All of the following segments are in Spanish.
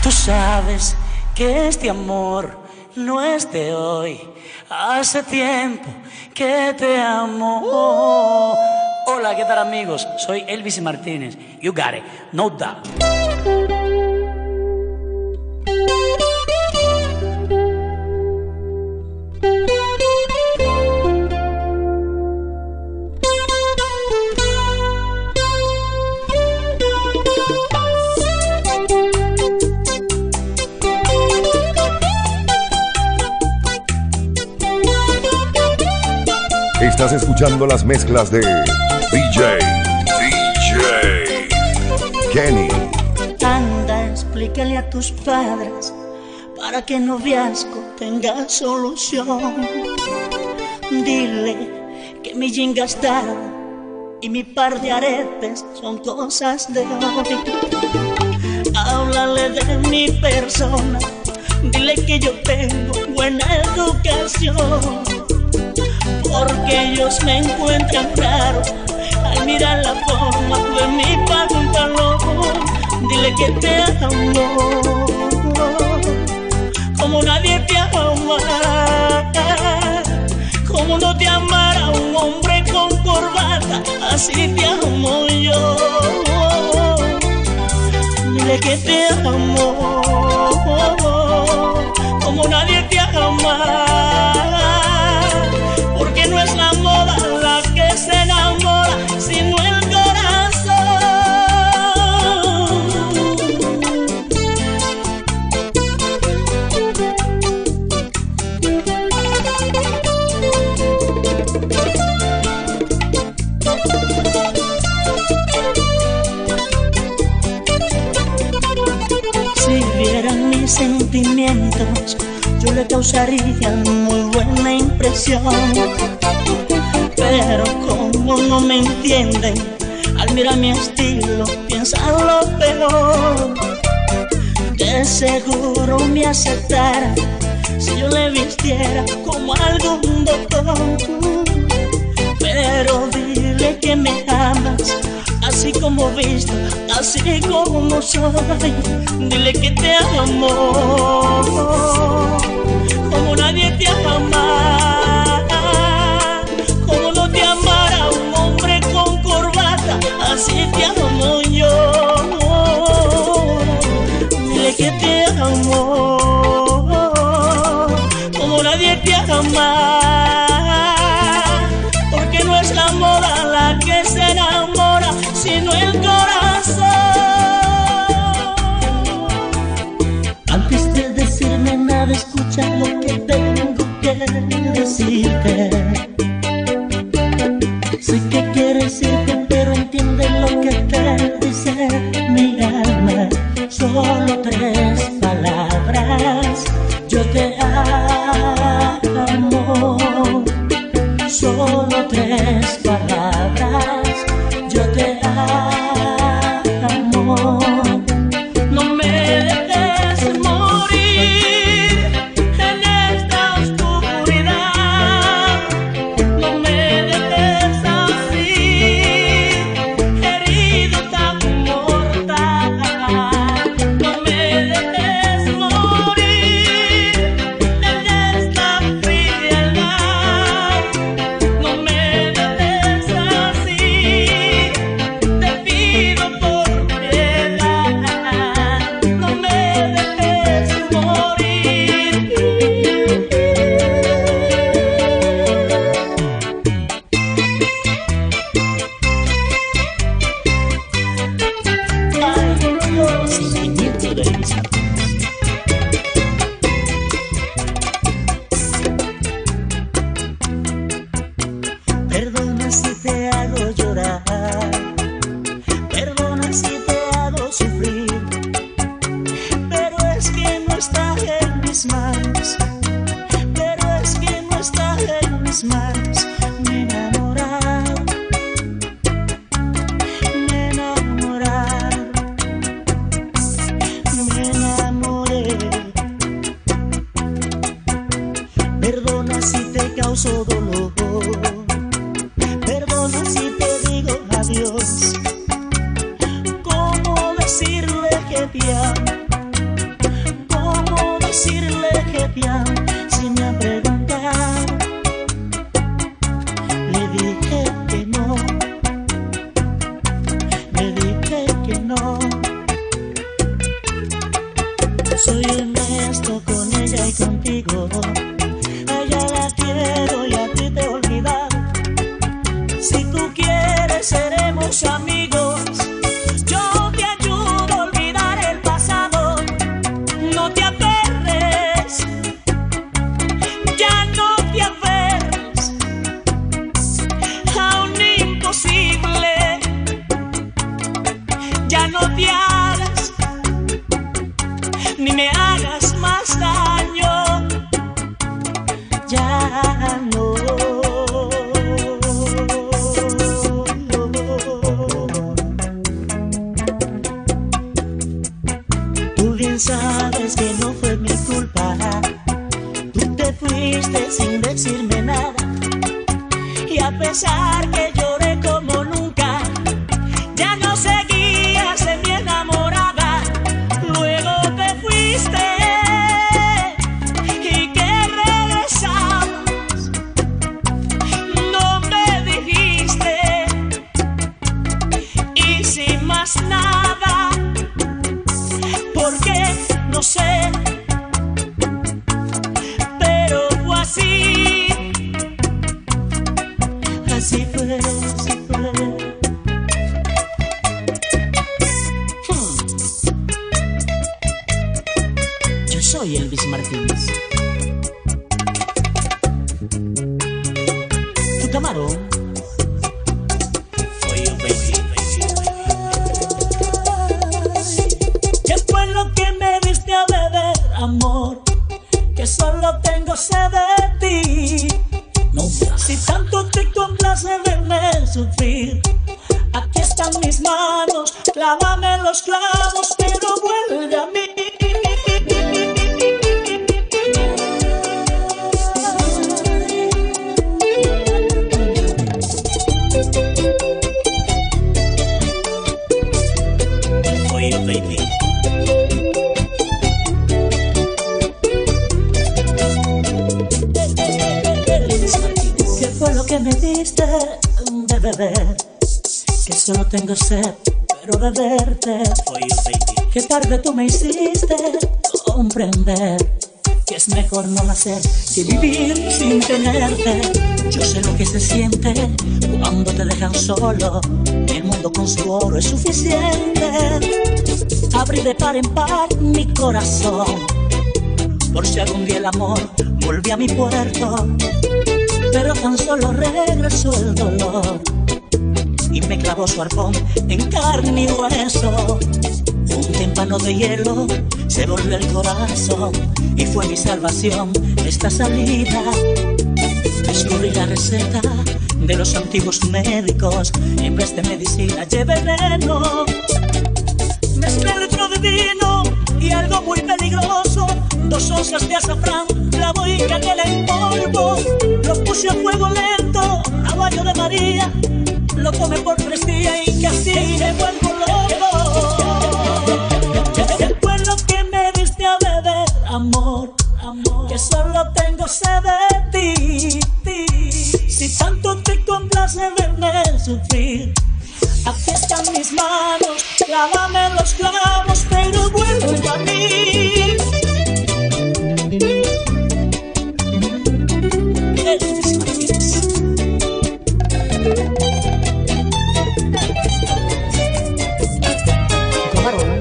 Tú sabes que este amor no es de hoy. Hace tiempo que te amo. Hola, ¿qué tal, amigos? Soy Elvis Martínez. You got it, no doubt. Estás escuchando las mezclas de DJ Kenny. Anda, explícale a tus padres para que el noviazgo tenga solución. Dile que mi jean gastado y mi par de aretes son cosas de hoy. Háblale de mi persona, dile que yo tengo buena educación, porque ellos me encuentran raro al mirar la forma de mi pantalón. Dile que te amo como nadie te ama, como no te amara un hombre con corbata, así te amo yo. Dile que te amo como nadie te ama, porque no es la moda la que se enamora, sino el corazón. Si vieran mis sentimientos, yo le causaría muy buena impresión. Pero como no me entienden, al mirar mi estilo piensan lo peor. De seguro me aceptara si yo le vistiera como algún doctor. Pero dile que me amas, así como visto, así como soy. Dile que te amo como nadie te ama, como no te amara un hombre con corbata, así te amo yo. Dile que te amo como nadie te ama, porque no es la moda la que se enamora, sino el corazón. Antes de decirme nada, escucha lo que tengo que decirte. Sé que quieres irte, pero entiende lo que te dice mi alma. Solo 3 palabras: yo te amo. Solo 3 palabras: yo te amo. No me dejes morir en esta oscuridad. No me dejes así, herido tan mortal. No me dejes morir en esta frialdad. No me dejes así, te pido por piedad. No me dejes morir. Ay, sentimiento de Elvis Martínez. Perdona si te hago llorar, perdona si te hago sufrir, pero es que no está en mis manos, pero es que no está en mis manos. Me enamoraron, me enamoraron, me enamoré. Perdona si te causo dolor, perdona si te digo adiós. ¿Cómo decirle que te amo Soy honesto con ella y contigo. A ella la quiero y a ti te he olvidado. Si tú quieres seremos amigos. Yo te ayudo a olvidar el pasado. No te aferres, ya no te aferres a un imposible. Ya no te hagas ni me hagas más daño. Ya no. Tú bien sabes que no fue mi culpa. Tú te fuiste sin decirme nada. Y a pesar que lloré como nunca, ya no seguías en mi enamorada. Luego te fuiste y que regresabas. No me dijiste y sin más nada. Porque no sé, pero fue así. Así fue, así fue. Yo soy Elvis Martínez. Tu camarón. For you, baby. ¿Qué fue lo que me diste a beber, amor? Que solo tengo sed de ti. No, si tanto te complace verme sufrir, aquí están mis manos, clávame los clavos, pero vuelve a mí. For you, baby. ¿Qué fue lo que me diste de beber? Que solo tengo sed, pero de verte. For you, baby. Que tarde tú me hiciste comprender que es mejor no nacer que vivir sin tenerte. Yo sé lo que se siente cuando te dejan solo. El mundo con su oro es suficiente. Abrí de par en par mi corazón, por si algún día el amor volvió a mi puerto. Pero tan solo regresó el dolor y me clavó su arpón en carne y hueso. Un témpano de hielo se volvió el corazón y fue mi salvación esta salida. Descubrí la receta de los antiguos médicos. En vez de medicina llevé veneno. Mezclé litro de vino y algo muy peligroso, 2 onzas de azafrán, clavo y canela en polvo. Lo puse a fuego lento, a baño de María. Lo tomé por 3 días y casi me vuelvo loco. ¿Qué fue lo que me diste a beber, amor? Que solo tengo sed de ti. Si tanto te complace verme sufrir, aquí están mis manos, clávame los clavos, pero vuelve a mí. Elvis Martínez. Camarón.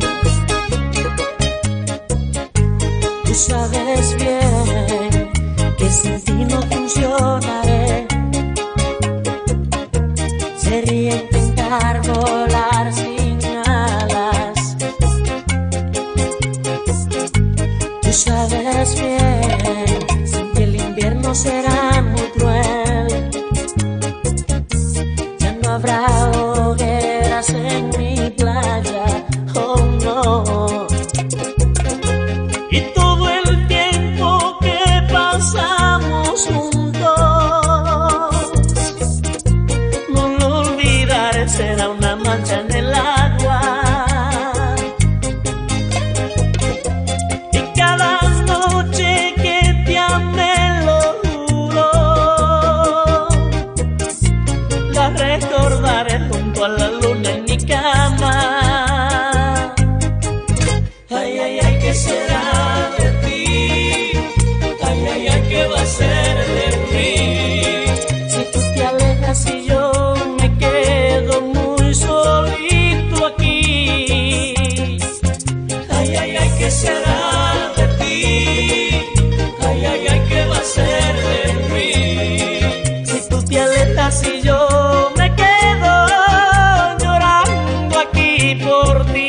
Tú sabes bien que sin ti no funcionaré. Sería intentar volar sin alas. Tú sabes bien, sin que el invierno será muy cruel. Ya no habrá hogueras en mi playa, oh no. Y todo el tiempo que pasamos juntos, no lo olvidaré, será una mancha en el agua. Y cada noche que te amé, lo juro, la recordaré junto a la luna en mi cama. Ay, ay, ay, ¿qué será? será de ti? Ay, ay, ay, ¿qué va a ser de mí? Si tú te alejas y yo me quedo llorando aquí por ti.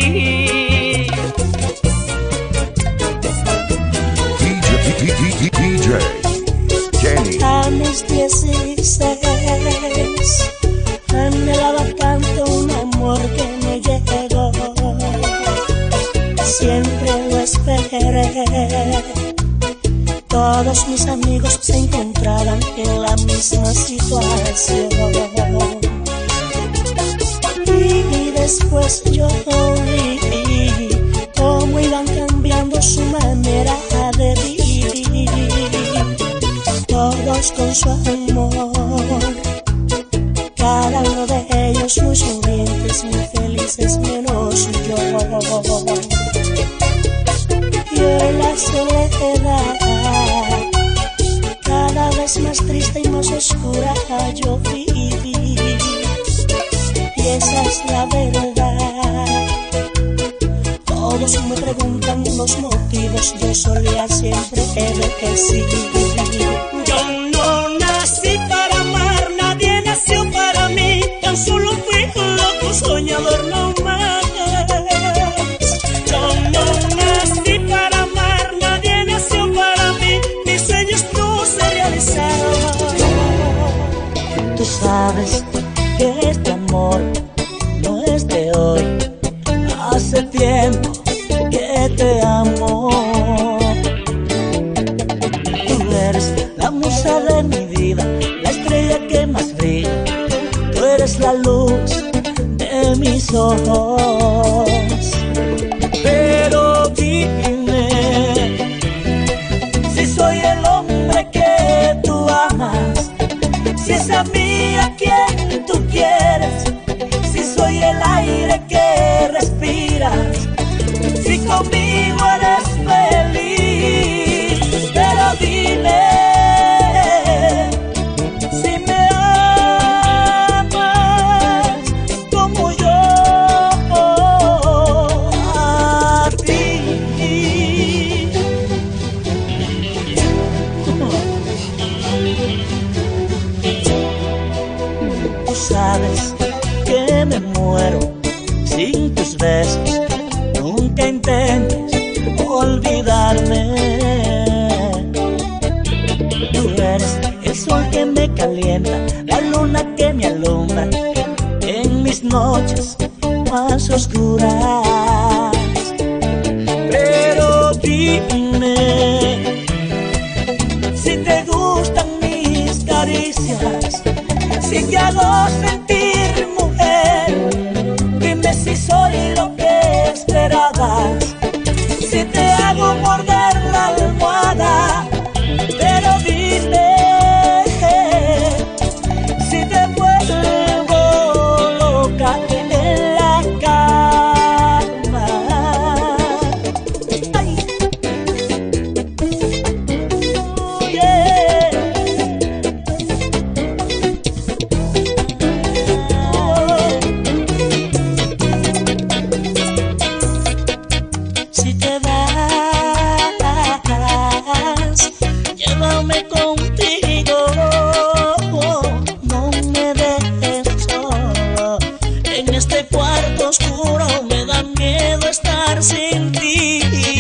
DJ Kenny. A mis 16 anhelaba tanto un amor que me llegó. Siempre lo esperé. Todos mis amigos se encontraban en la misma situación. Y después yo vi cómo iban cambiando su manera de vivir. Todos con su amor, cada uno de ellos muy sonrientes, muy felices, menos yo. Y en la soledad, cada vez más triste y más oscura yo viví. Y esa es la verdad. Todos me preguntan los motivos, yo solía siempre decir: yo no nací para amar, nadie nació para mí, tan solo fui un loco soñador no más. Yo no nací para amar, nadie nació para mí, mis sueños no se realizaron. Tú sabes que este amor no es de hoy, hace tiempo que te amo. Tú eres la musa de mi vida, la estrella que más brilla. Tú eres la luz de mis ojos. Pero dime si soy el hombre que tú amas, si es a mí a quien tú quieres, si soy el aire que respiras, si conmigo eres feliz. Pero dime si me amas como yo a ti. Tú sabes que me muero sin tus besos, nunca intentes olvidarme. Tú eres el sol que me calienta, la luna que me alumbra en mis noches más oscuras. Pero dime si te gustan mis caricias, si te hago sentir mujer. Dime si soy lo que esperabas, si te hago morder la almohada. Pero dime si te vuelvo loca en la cama. Ay. Yeah. Si te vas, llévame contigo, no me dejes solo en este cuarto oscuro, me da miedo estar sin ti.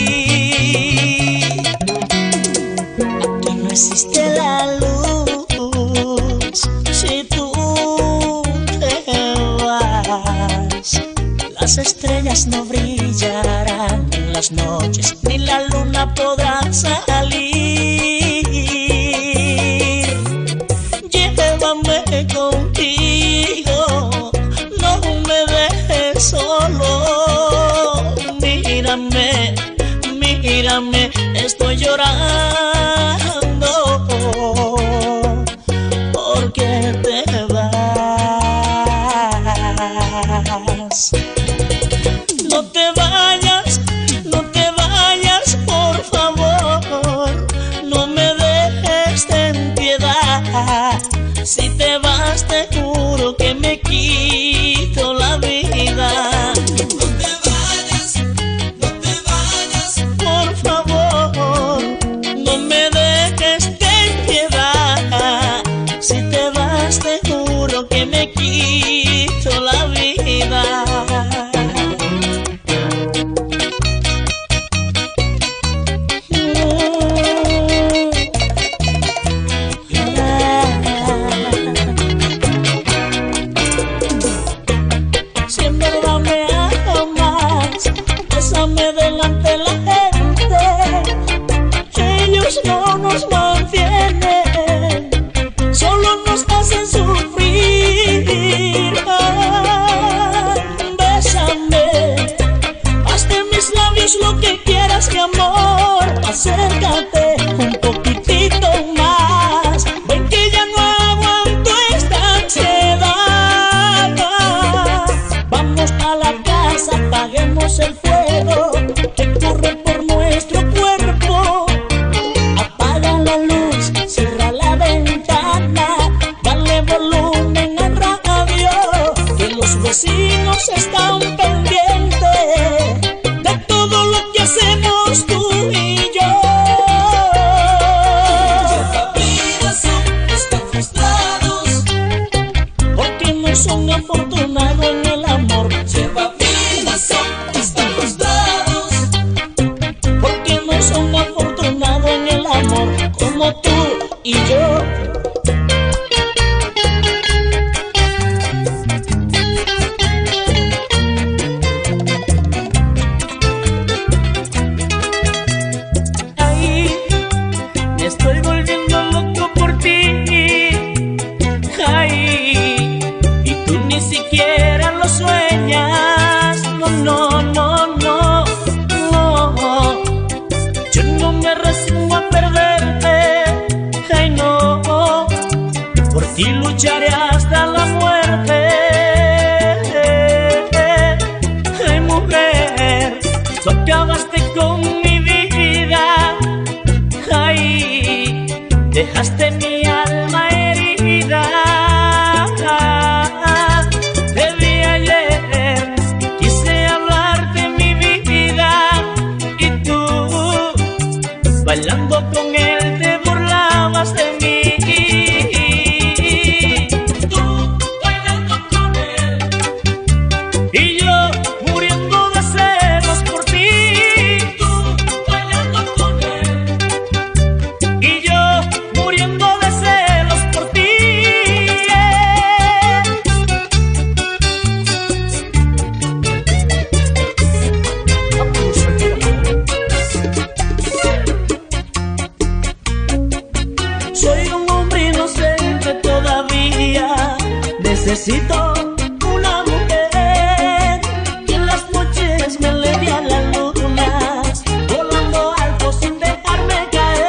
Aquí no existe la luz si tú te vas. Las estrellas no brillarán en las noches, ni la luna podrá salir. Llévame contigo, no me dejes solo. Mírame, mírame, estoy llorando porque te vas. No te vayas, no te vayas, por favor, no me dejes, ten piedad. Si te vas te juro que me quito la vida. No te vayas, no te vayas, quieras, mi amor, acércate un poquitito más. Ven que ya no aguanto esta ansiedad. Vamos a la casa, apaguemos el fuego que corre por nuestro cuerpo. Apaga la luz, cierra la ventana, dale volumen al radio, que los vecinos están pendientes de todo lo que hacemos tú y yo. Están frustrados porque no son afortunados en el amor. Están frustrados porque no son afortunados en el amor como tú y yo. Ay, me estoy volviendo loco por ti. Ay, y tú ni siquiera lo sueñas. No, no, no, no, no. Yo no me resigno a perderte. Ay, no, por ti lucharé hasta la muerte. Ay, mujer, tú acabaste con mi vida. Ay, dejaste mi alma herida. Te vi ayer, quise hablarte mi vida, y tú, bailando con él, te burlabas de mí. Tú, bailando con él, y yo, muriendo de celos por ti. Tú, bailando con él, y yo, muriendo de celos por ti. Soy un hombre inocente todavía, necesito una mujer que en las noches me leve a las lunas, volando alto sin dejarme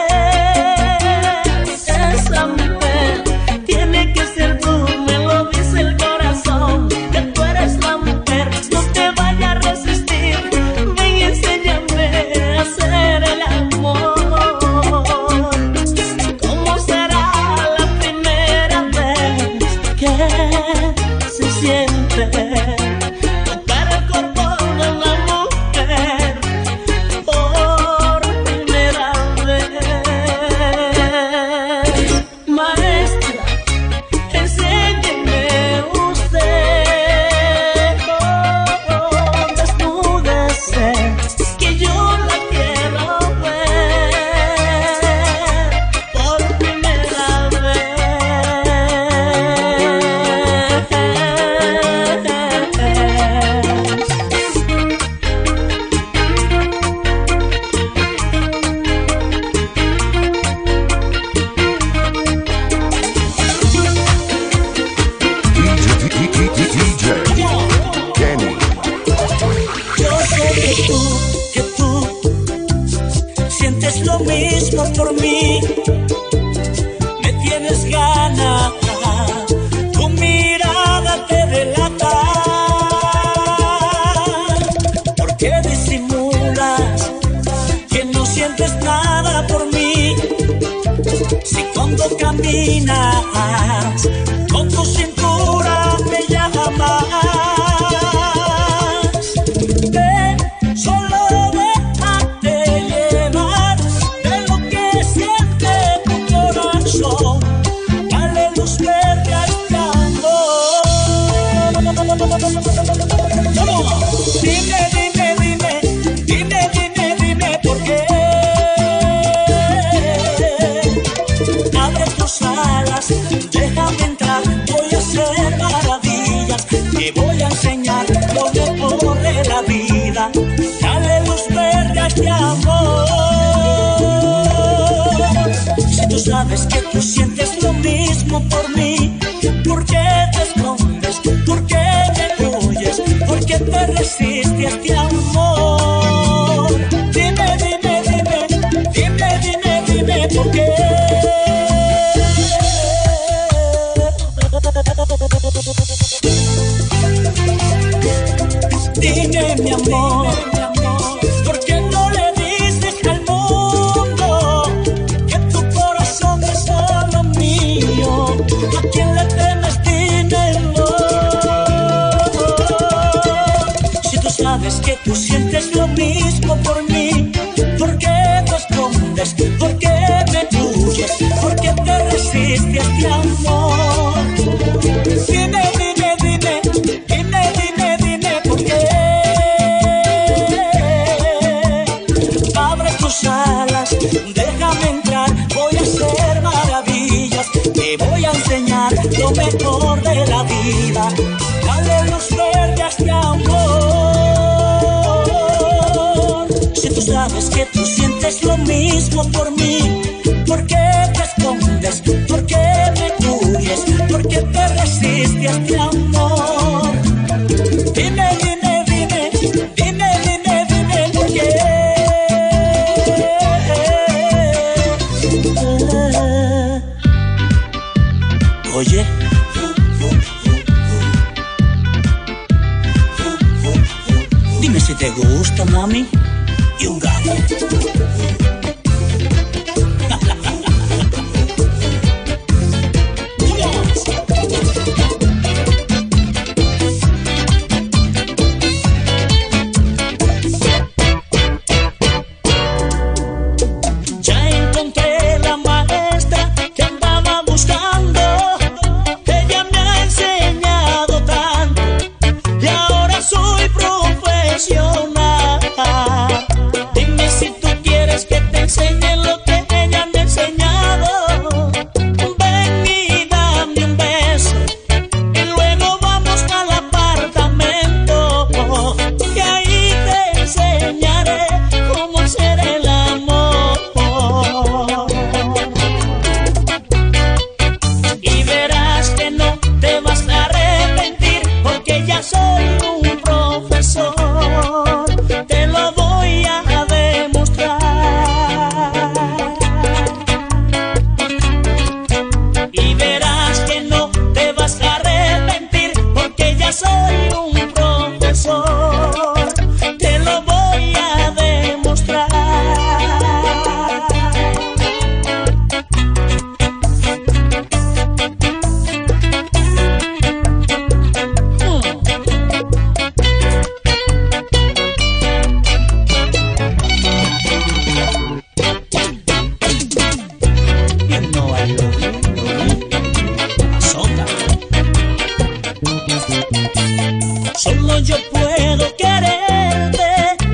caer. Esa mujer tiene que ser tú, me lo dice el corazón, que tú eres la mujer, no te vayas a resistir. Ven y enséñame a hacer el amor. ¿Cómo será la primera vez que se siente tocar el cuerpo de una mujer por primera vez? Maestra, enséñeme usted, desnúdese, que yo la quiero ver por primera vez. DJ Kenny. Yo sé que tú sientes lo mismo por mí. Me tienes ganas, tu mirada te delata. ¿Por qué disimulas que no sientes nada por mí? Si cuando caminas con tu cintura me llamas. Ven, solo déjate llevar de lo que siente tu corazón. Dale luz verde a este amor. ¡Vamos! Dime, dime, dime, dime, dime, dime por qué. Abre tus alas, déjame entrar, voy a hacer maravillas, te voy a enseñar lo mejor de la vida. Dale luz verde a este amor. Si tú sabes que tú sientes lo mismo por mí, ¿por qué te escondes? ¿Por qué me huyes? ¿Por qué te resistes a este amor? tus alas, déjame entrar, voy a hacer maravillas, te voy a enseñar lo mejor de la vida. Dale luz verde a este amor. Si tú sabes que tú sientes lo mismo por mí, ¿por qué te escondes? ¿Por qué me huyes? ¿Por qué te resistes a este amor? Dime, dime, dime, dime, dime, dime por qué. Oye, dime si te gusta, mami, y un gato. Dime si tú quieres que te enseñe lo que ella me ha enseñado. Ven y dame un beso y luego vamos al apartamento, y ahí te enseñaré cómo hacer el amor. Y verás que no te vas a arrepentir, porque ya soy un profesor. Te lo voy a demostrar. Y verás que no te vas a arrepentir, porque ya soy un profesor. Te lo voy a demostrar. Solo yo puedo quererte.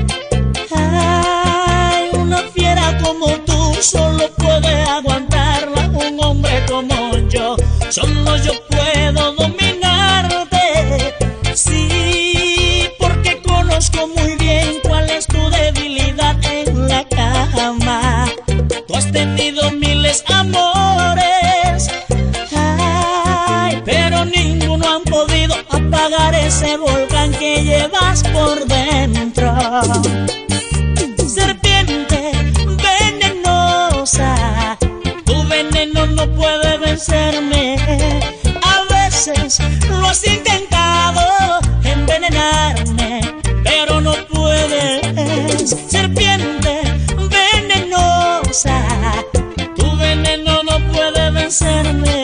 Ay, una fiera como tú solo puede aguantarla un hombre como yo. Solo yo puedo dominarte. Sí, porque conozco muy bien cuál es tu debilidad en la cama. Tú has tenido miles amores, ay, pero ninguno han podido apagar ese volcán que llevas por dentro. Serpiente venenosa, tu veneno no puede vencerme. A veces lo has intentado envenenarme, pero no puedes. Serpiente venenosa, tu veneno no puede vencerme.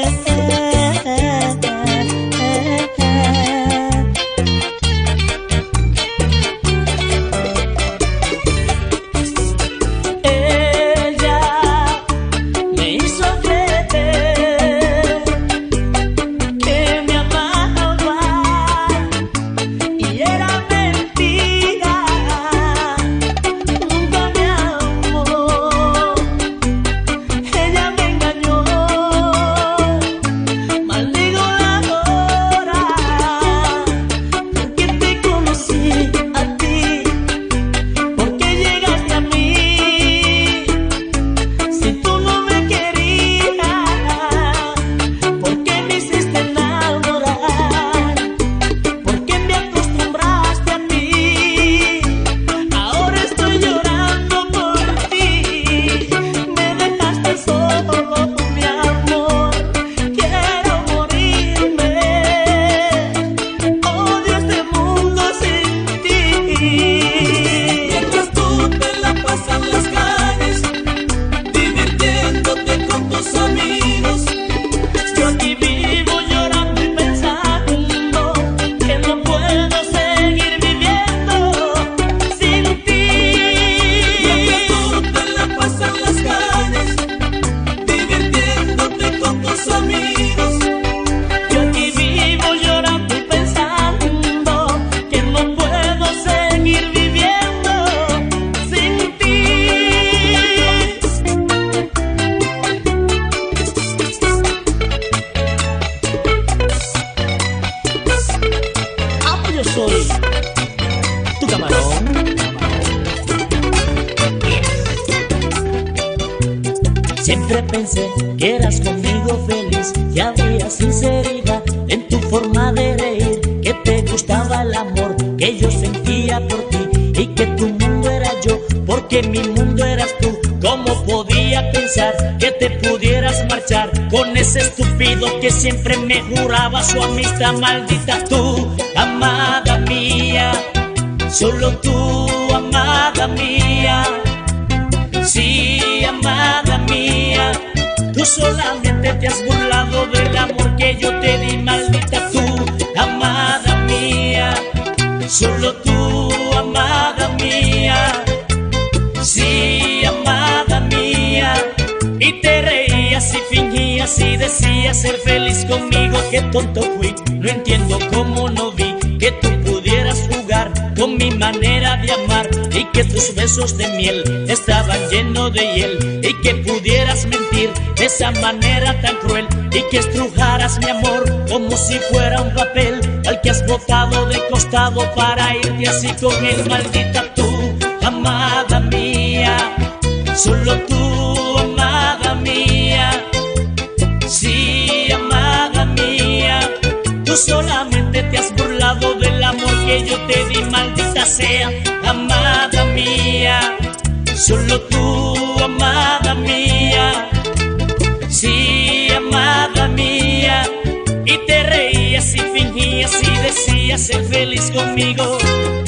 Siempre pensé que eras conmigo feliz, que había sinceridad en tu forma de reír, que te gustaba el amor que yo sentía por ti y que tu mundo era yo, porque mi mundo eras tú. ¿Cómo podía pensar que te pudieras marchar con ese estúpido que siempre me juraba su amistad? Maldita tú, amada mía, solo tú, amada mía. Sí, amada mía, tú solamente te has burlado del amor que yo te di. Maldita tú, amada mía, solo tú, amada mía. Sí, amada mía, y te reías y fingías y decías ser feliz conmigo. Qué tonto fui, no entiendo cómo no vi que tú pudieras jugar con mi manera de amar, y que tus besos de miel estaban llenos de hiel, y que pudieras mentir de esa manera tan cruel, y que estrujaras mi amor como si fuera un papel al que has botado de costado para irte así con él. Maldita tú, amada mía, solo tú, amada mía. Sí, amada mía, tú solamente te has burlado del amor que yo te di. Maldita sea, amada mía, solo tú, amada mía. Sí, amada mía, y te reías y fingías y decías ser feliz conmigo.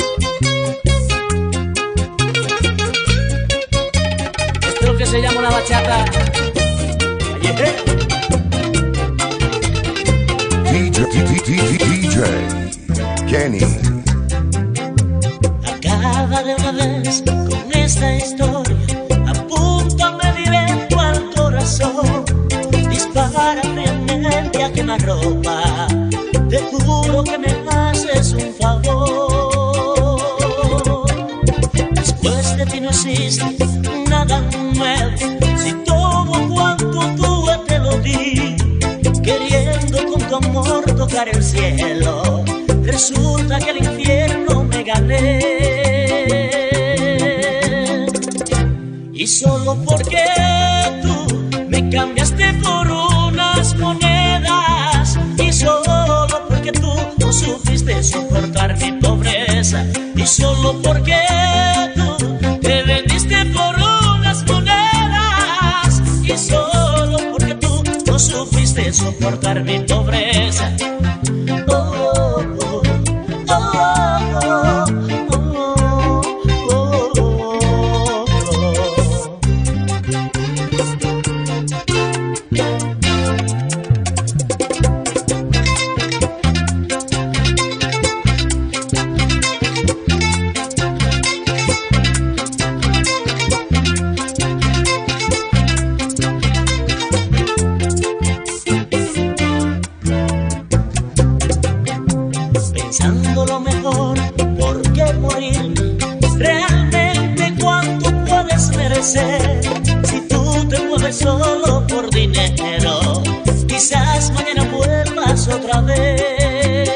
Esto es lo que se llama una bachata callejera. DJ Kenny. Acaba de una vez con esta historia, apúntame directo al corazón, dispara fríamente a quemarropa, te juro que me haces un favor. Después de ti no existe nada nuevo, si todo cuanto tuve te lo di, queriendo con tu amor tocar el cielo, resulta que el infierno me gané. Y solo porque tú me cambiaste por unas monedas, y solo porque tú no supiste soportar mi pobreza, y solo porque tú te vendiste por unas monedas, y solo porque tú no supiste soportar mi pobreza. Pensando lo mejor, ¿por qué morirme? Realmente cuánto puedes merecer, si tú te mueves solo por dinero, quizás mañana vuelvas otra vez.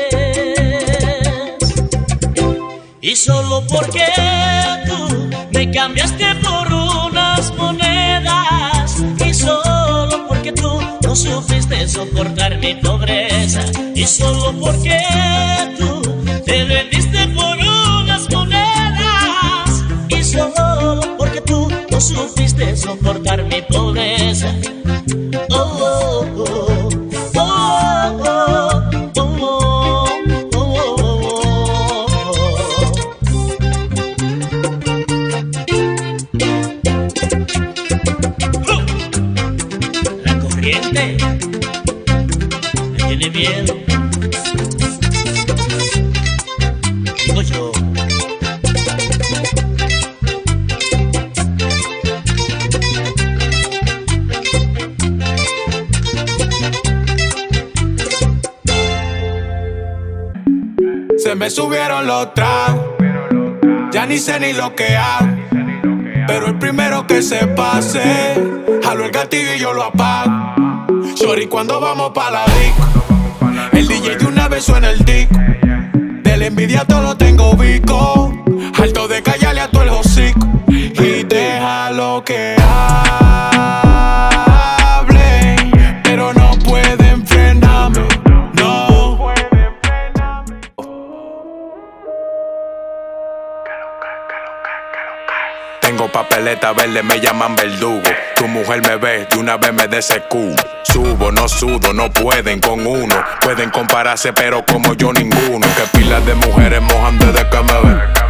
Y solo porque tú me cambiaste por unas monedas, y solo porque tú no supiste soportar mi pobreza, y solo porque tú te vendiste por unas monedas, y solo porque tú no supiste soportar mi pobreza. Oh, oh, oh, oh, oh, oh, oh, oh, oh. La corriente me tiene miedo, digo yo. Se me subieron los tragos, ya ni sé ni lo que hago, pero el primero que se pase, jalo el gatillo y yo lo apago. Shorty, cuando vamos pa' la disco, el DJ de una vez suena el disco. De la envidia todo lo tengo bico, harto de callarle a todo el hocico, y déjalo que haga. Tengo papeleta verde, me llaman verdugo. Tu mujer me ve, de una vez me DSQ. Subo, no sudo, no pueden con uno. Pueden compararse, pero como yo ninguno. Que pilas de mujeres mojan desde que me ven.